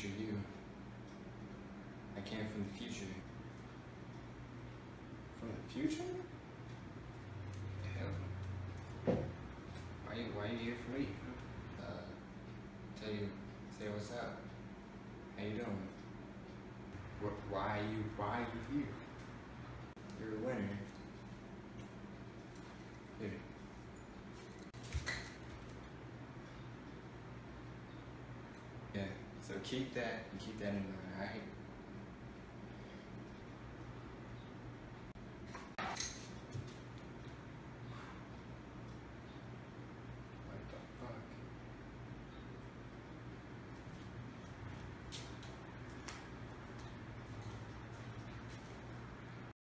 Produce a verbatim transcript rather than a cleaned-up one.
future you. I came from the future. From the future? Hell. Why you why you here for me? Uh tell you say what's up. How you doing? What why you why you here? You're a winner. Here. Yeah, so keep that and keep that in mind, alright?